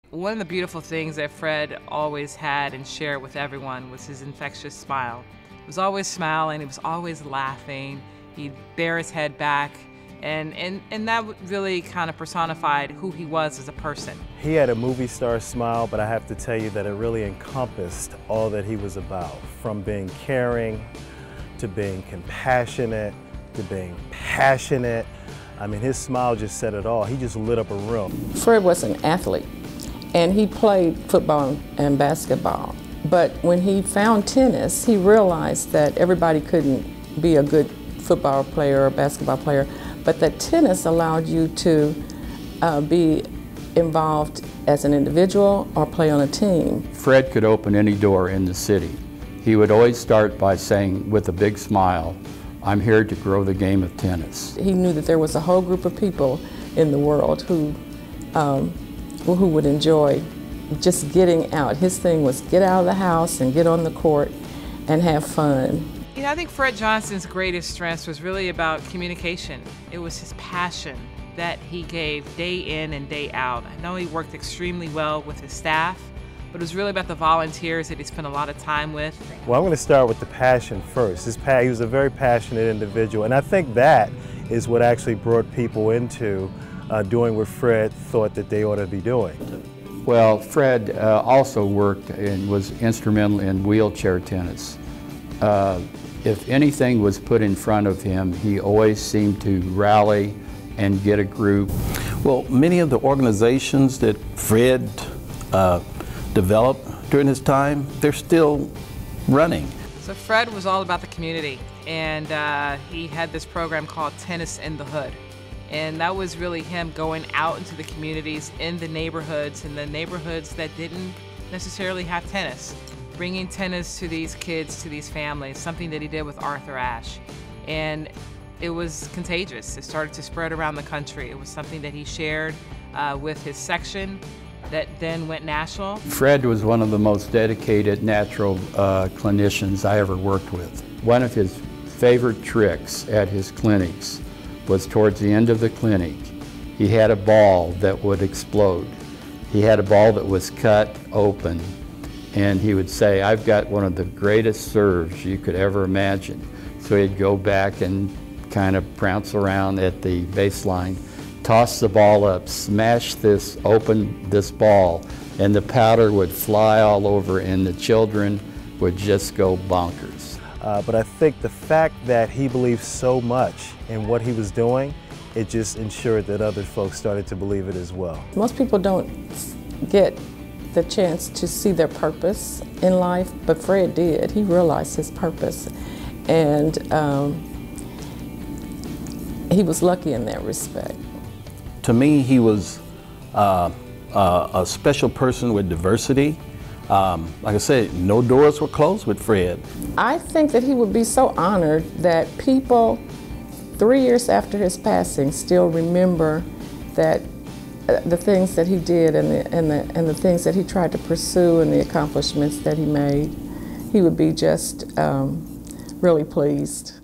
One of the beautiful things that Fred always had and shared with everyone was his infectious smile. He was always smiling, he was always laughing, he'd bear his head back, and that really kind of personified who he was as a person. He had a movie star smile, but I have to tell you that it really encompassed all that he was about, from being caring, to being compassionate, to being passionate. I mean, his smile just said it all. He just lit up a room. Fred was an athlete, and he played football and basketball. But when he found tennis, he realized that everybody couldn't be a good football player or basketball player, but that tennis allowed you to be involved as an individual or play on a team. Fred could open any door in the city. He would always start by saying, with a big smile, "I'm here to grow the game of tennis." He knew that there was a whole group of people in the world who would enjoy just getting out. His thing was get out of the house and get on the court and have fun. You know, I think Fred Johnson's greatest strength was really about communication. It was his passion that he gave day in and day out. I know he worked extremely well with his staff, but it was really about the volunteers that he spent a lot of time with. Well, I'm going to start with the passion first. He was a very passionate individual, and I think that is what actually brought people into doing what Fred thought that they ought to be doing. Well, Fred also worked and was instrumental in wheelchair tennis. If anything was put in front of him, he always seemed to rally and get a group. Well, many of the organizations that Fred developed during his time, they're still running. So Fred was all about the community, and he had this program called Tennis in the Hood. And that was really him going out into the communities, in the neighborhoods, and the neighborhoods that didn't necessarily have tennis. Bringing tennis to these kids, to these families, something that he did with Arthur Ashe. And it was contagious. It started to spread around the country. It was something that he shared with his section that then went national. Fred was one of the most dedicated natural clinicians I ever worked with. One of his favorite tricks at his clinics was towards the end of the clinic, he had a ball that would explode. He had a ball that was cut open, and he would say, "I've got one of the greatest serves you could ever imagine." So he'd go back and kind of prance around at the baseline, toss the ball up, smash this ball, and the powder would fly all over, and the children would just go bonkers. But I think the fact that he believed so much in what he was doing, it just ensured that other folks started to believe it as well. Most people don't get the chance to see their purpose in life, but Fred did. He realized his purpose, and he was lucky in that respect. To me, he was a special person with diversity. Like I said, no doors were closed with Fred. I think that he would be so honored that people 3 years after his passing still remember that the things that he did and the things that he tried to pursue and the accomplishments that he made. He would be just really pleased.